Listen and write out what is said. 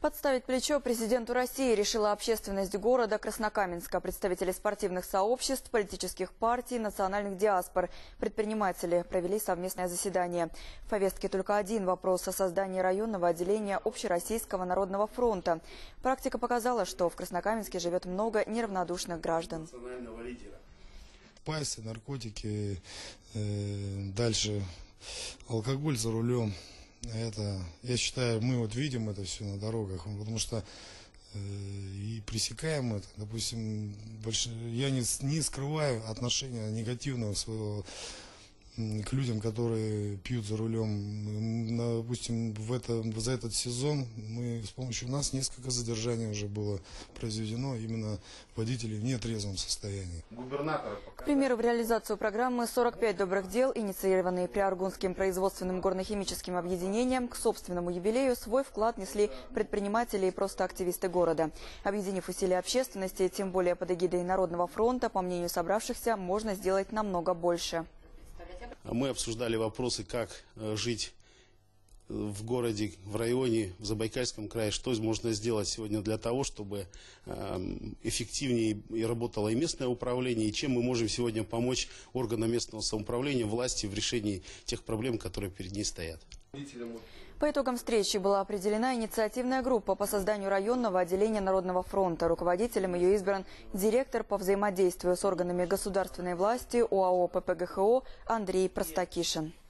Подставить плечо президенту России решила общественность города Краснокаменска, представители спортивных сообществ, политических партий, национальных диаспор. Предприниматели провели совместное заседание. В повестке только один вопрос о создании районного отделения Общероссийского народного фронта. Практика показала, что в Краснокаменске живет много неравнодушных граждан. Пайсы, наркотики, дальше алкоголь за рулем. Это, я считаю, мы вот видим это все на дорогах, потому что и пресекаем это. Допустим, я не скрываю отношения негативного своего к людям, которые пьют за рулем. Допустим, за этот сезон с помощью нас несколько задержаний уже было произведено именно водителей в нетрезвом состоянии. К примеру, в реализацию программы 45 добрых дел, инициированные Приаргунским производственным горно-химическим объединением, к собственному юбилею свой вклад несли предприниматели и просто активисты города. Объединив усилия общественности, тем более под эгидой Народного фронта, по мнению собравшихся, можно сделать намного больше. Мы обсуждали вопросы, как жить в городе, в районе, в Забайкальском крае, что можно сделать сегодня для того, чтобы эффективнее работало и местное управление, и чем мы можем сегодня помочь органам местного самоуправления, власти в решении тех проблем, которые перед ней стоят. По итогам встречи была определена инициативная группа по созданию районного отделения Народного фронта. Руководителем ее избран директор по взаимодействию с органами государственной власти ОАО ППГХО Андрей Простакишин.